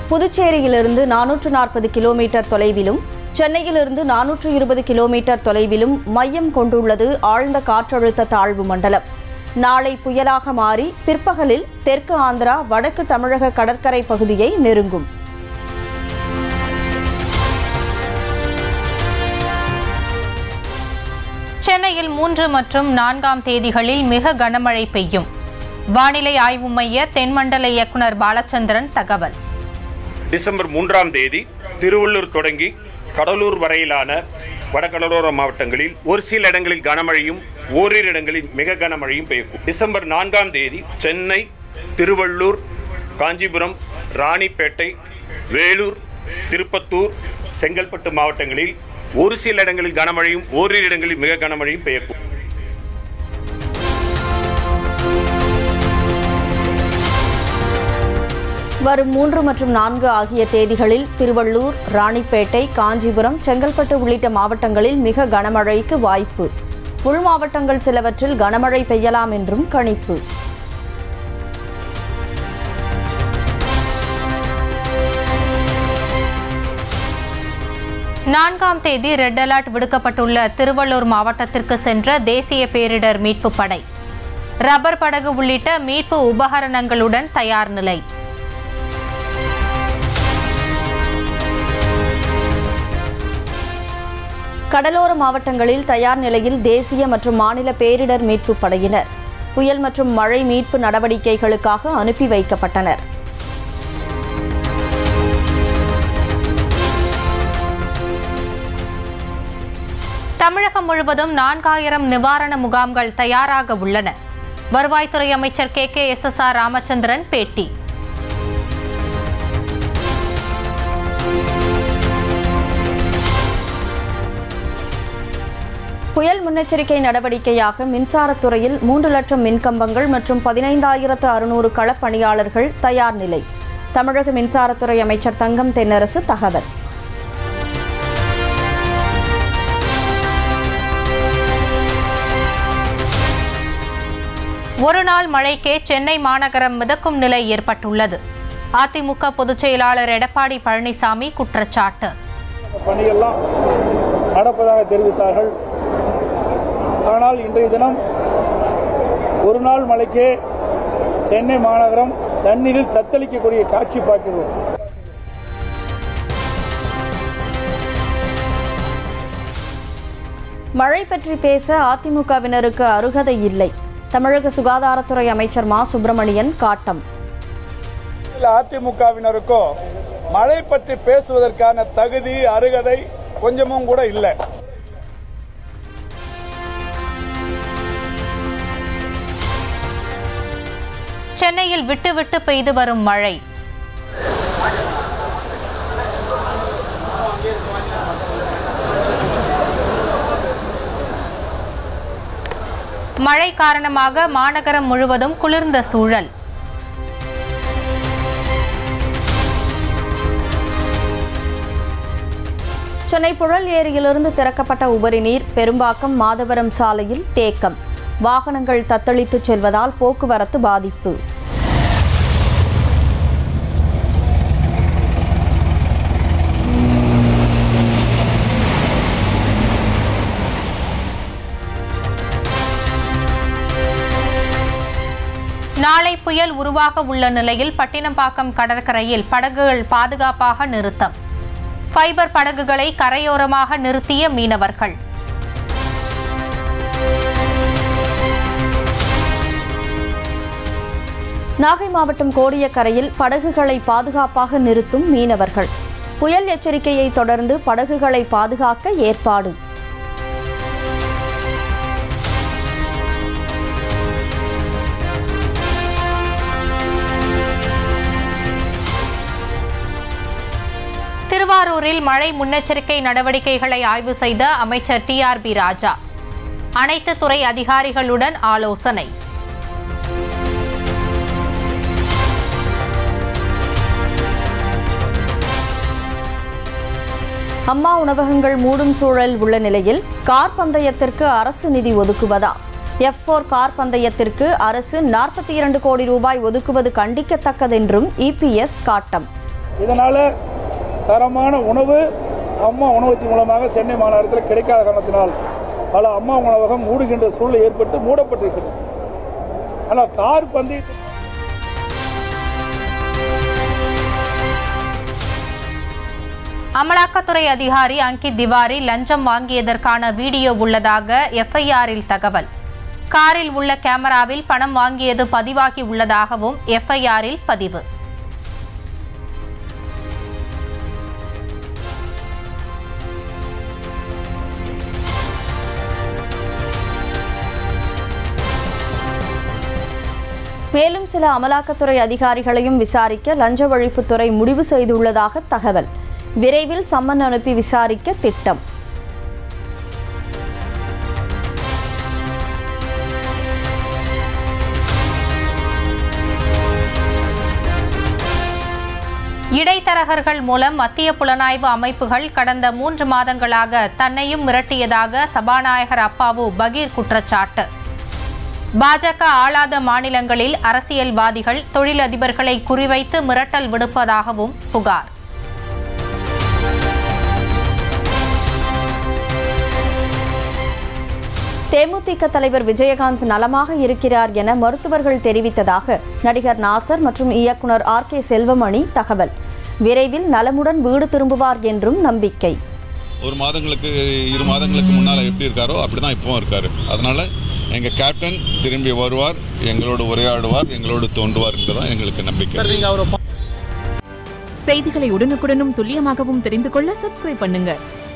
புதுச்சேரியிலிருந்து 440 kilometre தொலைவிலும் சென்னையிலிருந்து 420 kilometre தொலைவிலும் மையம் கொண்டுள்ளது ஆழ்ந்த காற்றழுத்த தாழ்வு மண்டலம். நாளை புயலாக மாறி பிற்பகலில் தெற்கு ஆந்திரா, வடக்கு தமிழக கடற்கரை பகுதியை நெருங்கும். சென்னையில் 3 மற்றும் 4ஆம் தேதிகளில் மிக கனமழை பெய்யும். வானிலை ஆய்வு மைய தென்மண்டல இயக்குநர் பாலச்சந்திரன் தகவல். டிசம்பர் 3ஆம் தேதி திருவள்ளூர் தொடங்கி கடலூர் வரையிலான வடகடலோர மாவட்டங்களில் ஒரு சில இடங்களில் கனமழையும் ஓரிரு இடங்களில் மிக கனமழையும் பெய்யும். டிசம்பர் 4ஆம் தேதி சென்னை, திருவள்ளூர், காஞ்சிபுரம், ராணிப்பேட்டை, வேலூர், திருப்பத்தூர், செங்கல்பட்டு மாவட்டங்களில் ஒரு சில இடங்களில் கனமழையும் ஓரிரு இடங்களில் மிக கனமழையும் பெய்யக்கூடும். வரும் 3 மற்றும் 4 ஆகிய தேதிகளில் திருவள்ளூர், ராணிப்பேட்டை, காஞ்சிபுரம், செங்கல்பட்டு உள்ளிட்ட மாவட்டங்களில் மிக கனமழைக்கு வாய்ப்பு. உள் மாவட்டங்கள் சிலவற்றில் கனமழை பெய்யலாம் என்றும் கணிப்பு. நான்காம் தேதி ரெட் அலர்ட் விடுக்கப்பட்டுள்ள திருவள்ளூர் மாவட்டத்திற்கு சென்ற தேசிய பேரிடர் மீட்பு படை. ரப்பர் படகு உள்ளிட்ட மீட்பு உபகரணங்களுடன் தயார் நிலை. கடலோர மாவட்டங்களில் தயார் நிலையில் தேசிய மற்றும் மாநில பேரிடர் மீட்பு படையினர் புயல் மற்றும் மழை மீட்பு நடவடிக்கைகளுக்காக அனுப்பி வைக்கப்பட்டனர். தமிழகம் முழுவதும் 4000 நிவாரண முகாம்கள் தயாராக உள்ளன. வருவாய்த்துறை அமைச்சர் KKSSR ராமச்சந்திரன் பேட்டி. புயல் முன்னெச்சரிக்கை நடவடிக்கையாக மின்சாரத்துறையில் 3 லட்சம் மின்கம்பங்கள் மற்றும் 15,600 களப்பணியாளர்கள் தயார் நிலை. தமிழக மின்சாரத்துறை அமைச்சர் தங்கம் தென்னரசு தகவல். ஒரு நாள் மழைக்கே சென்னை மாநகரம் மிதக்கும் நிலை ஏற்பட்டுள்ளது. அதிமுக பொதுச் செயலாளர் எடப்பாடி பழனிசாமி குற்றச்சாட்டு. பணியெல்லாம் நடப்பதாக தெரிவித்தார்கள். ஆனால் இன்றைய தினம் ஒரு நாள் மழைக்கே சென்னை மாநகரம் தண்ணீரில் தத்தளிக்கக்கூடிய காட்சி பார்க்கிறோம். மழை பற்றி பேச அதிமுகவினருக்கு அருகதை இல்லை. தமிழக சுகாதாரத்துறை அமைச்சர் மா சுப்பிரமணியன் காட்டம். அதிமுகவினருக்கோ மழை பற்றி பேசுவதற்கான தகுதி, அருகதை கொஞ்சமும் கூட இல்லை. சென்னையில் விட்டு விட்டு பெய்து வரும் மழை. மழை காரணமாக மாநகரம் முழுவதும் குளிர்ந்த சூழல். சென்னை புழல் ஏரியிலிருந்து திறக்கப்பட்ட உபரி நீர் பெரும்பாக்கம் மாதவரம் சாலையில் தேக்கம். வாகனங்கள் தத்தளித்து செல்வதால் போக்குவரத்து பாதிப்பு. நாளை புயல் உருவாக உள்ள நிலையில் பட்டினப்பாக்கம் கடற்கரையில் படகுகள் பாதுகாப்பாக நிறுத்தம். ஃபைபர் படகுகளை கரையோரமாக நிறுத்திய மீனவர்கள். நாகை மாவட்டம் கோடியக்கரையில் படகுகளை பாதுகாப்பாக நிறுத்தும் மீனவர்கள். புயல் எச்சரிக்கையை தொடர்ந்து படகுகளை பாதுகாக்க ஏற்பாடு. திருவாரூரில் மழை முன்னெச்சரிக்கை நடவடிக்கைகளை ஆய்வு செய்த அமைச்சர் TRB ராஜா. அனைத்து துறை அதிகாரிகளுடன் ஆலோசனை. அம்மா உணவகங்கள் மூடும் சூழல் உள்ள நிலையில் கார் பந்தயத்திற்கு அரசு நிதி ஒதுக்குவதா? F4 கார் பந்தயத்திற்கு அரசு 42 கோடி ரூபாய் ஒதுக்குவது கண்டிக்கத்தக்கதென்றும் EPS காட்டம். இதனால் தரமான உணவு அம்மா உணவகத்தின் மூலமாக சென்னை மாநகரத்தில் கிடைக்காத காரணத்தினால் பல அம்மா உணவகம் மூடுகின்ற சூழ்நிலை ஏற்பட்டு மூடப்பட்டிருக்கிறது. ஆனால் கார் பந்தயத்தில் அமலாக்கத்துறை அதிகாரி அங்கித் திவாரி லஞ்சம் வாங்கியதற்கான வீடியோ உள்ளதாக எஃப்ஐஆரில் தகவல். காரில் உள்ள கேமராவில் பணம் வாங்கியது பதிவாகி உள்ளதாகவும் எஃப்ஐஆரில் பதிவு. மேலும் சில அமலாக்கத்துறை அதிகாரிகளையும் விசாரிக்க லஞ்ச ஒழிப்புத்துறை முடிவு செய்துள்ளதாக தகவல். விரைவில் சம்மன் அனுப்பி விசாரிக்க திட்டம். இடைத்தரகர்கள் மூலம் மத்திய புலனாய்வு அமைப்புகள் கடந்த 3 மாதங்களாக தன்னையும் மிரட்டியதாக சபாநாயகர் அப்பாவு பகீர் குற்றச்சாட்டு. பாஜக ஆளாத மாநிலங்களில் அரசியல்வாதிகள் தொழிலதிபர்களை குறிவைத்து மிரட்டல் விடுப்பதாகவும் புகார். தேமுதிக தலைவர் விஜயகாந்த் நலமாக இருக்கிறார் என மருத்துவர்கள் தெரிவித்ததாக நடிகர் நாசர் மற்றும் இயக்குனர் RK செல்வமணி தகவல். விரைவில் நலமுடன் வீடு திரும்புவார் என்றும் நம்பிக்கை. 2 மாதங்களுக்கு முன்னால் எப்படி இருக்காரோ அப்படிதான் இப்பவும் இருக்காரு. அதனால எங்க கேப்டன் திரும்பி வருவார், எங்களோடு உரையாடுவார், எங்களோடு தோன்றுவார் என்றுதான் எங்களுக்கு நம்பிக்கை. செய்திகளை உடனுக்குடனும் துல்லியமாகவும் தெரிந்து கொள்ள சப்ஸ்கிரைப் பண்ணுங்க.